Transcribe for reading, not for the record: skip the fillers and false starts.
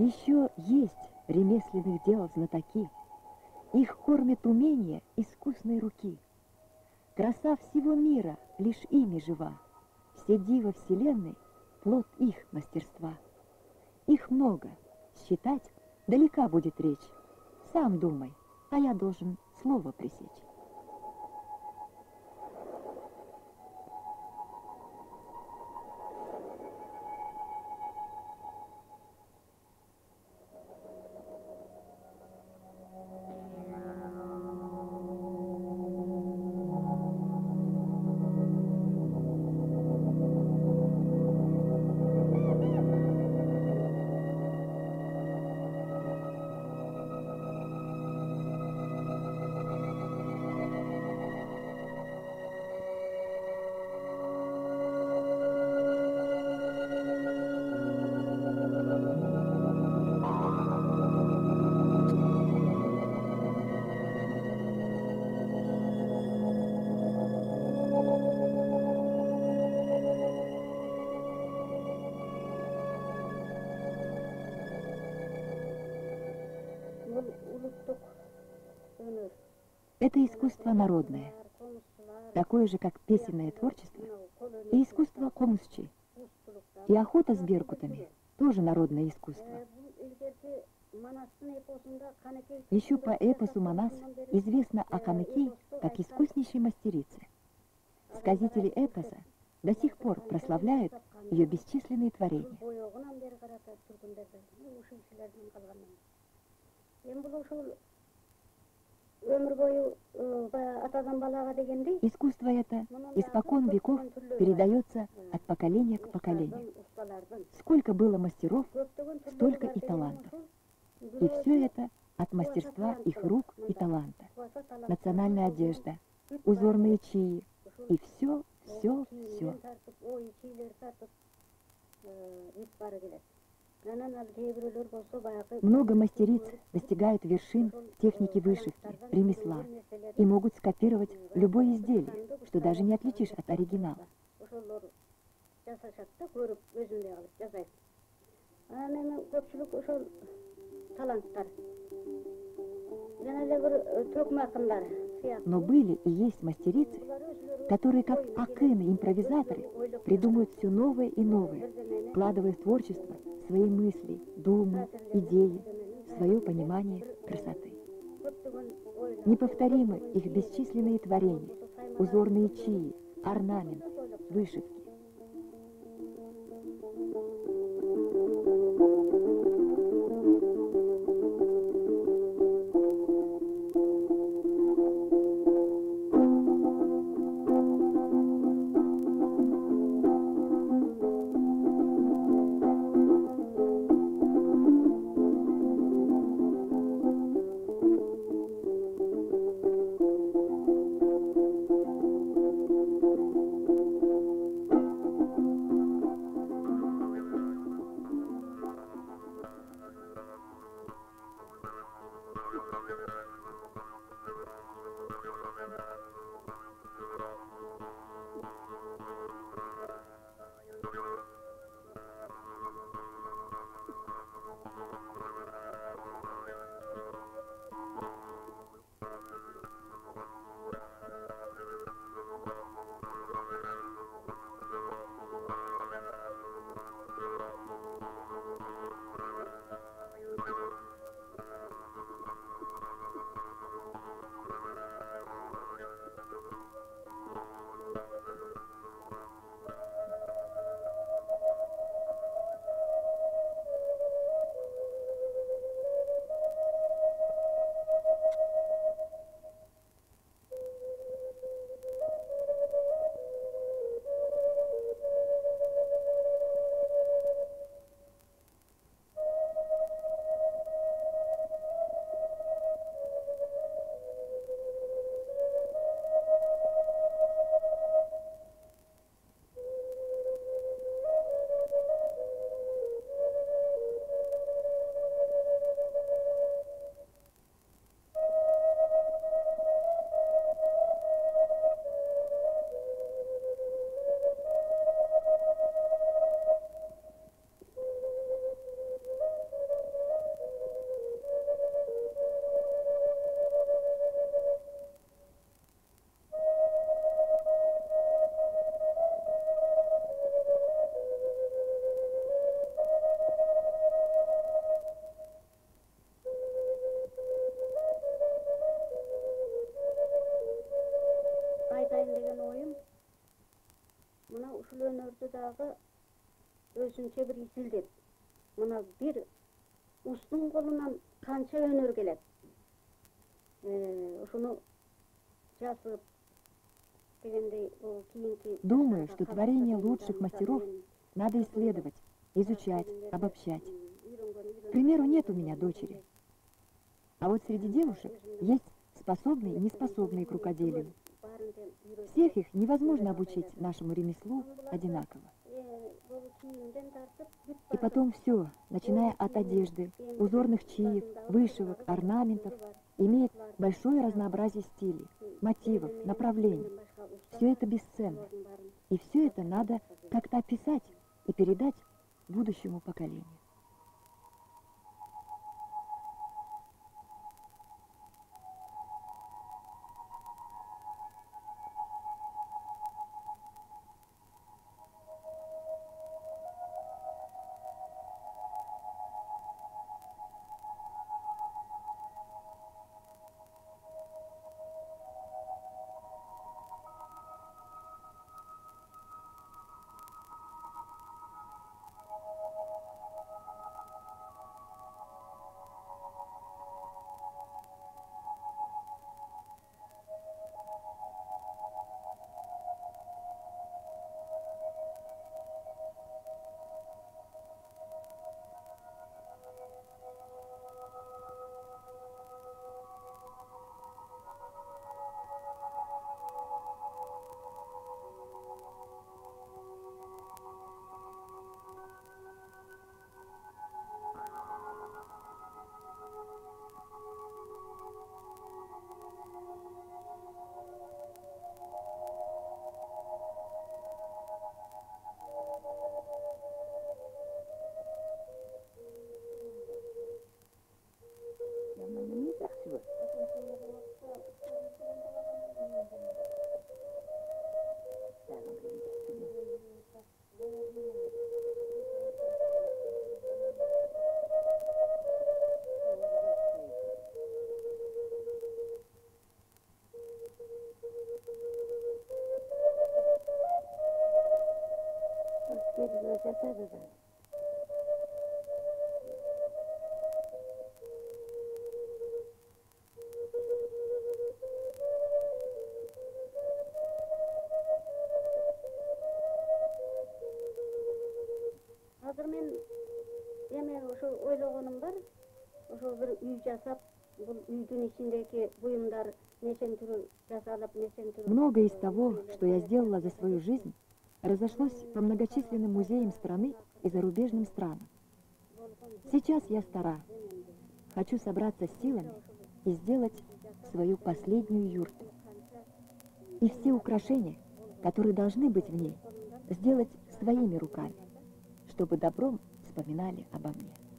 Еще есть ремесленных дел знатоки, их кормят умения искусной руки. Краса всего мира лишь ими жива, все дива вселенной — плод их мастерства. Их много, считать далека будет речь. Сам думай, а я должен слово пресечь. Это искусство народное, такое же, как песенное творчество, и искусство комусчи, и охота с беркутами, тоже народное искусство. Еще по эпосу Манас известно о Каныкей как искуснейшей мастерице. Сказители эпоса до сих пор прославляют ее бесчисленные творения. Искусство это испокон веков передается от поколения к поколению. Сколько было мастеров, столько и талантов. И все это от мастерства их рук и таланта. Национальная одежда, узорные чаи и все. Много мастериц достигают вершин техники вышивки, ремесла и могут скопировать любое изделие, что даже не отличишь от оригинала. Но были и есть мастерицы, которые, как акыны-импровизаторы, придумывают все новое и новое, вкладывая в творчество свои мысли, думы, идеи, свое понимание красоты. Неповторимы их бесчисленные творения, узорные чаи, орнамент, вышивки. ушул өнөрдү дагы өзүнчө бир изилдеп. Мына бир устун колунан канча өнөр келет. Ушуну жазып дегендей кийинки. Думаю, что творения лучших мастеров надо исследовать, изучать, обобщать. К примеру, нет у меня дочери. А вот среди девушек есть способные и неспособные к рукоделию. Всех их невозможно обучить нашему ремеслу одинаково. И потом все, начиная от одежды, узорных чиев, вышивок, орнаментов, имеет большое разнообразие стилей, мотивов, направлений. Все это бесценно. И все это надо как-то описать и передать будущему поколению. Азыр мен эме ошо ойлогонум бар. Ошо бир үй жасап, бул үйдүн ичиндеги буюмдар нечен түрү жасалып, нечен түрү. Многое из того, что я сделала за свою жизнь, разошлось по многочисленным музеям страны и зарубежным странам. Сейчас я стара. Хочу собраться с силами и сделать свою последнюю юрту. И все украшения, которые должны быть в ней, сделать своими руками, чтобы добром вспоминали обо мне.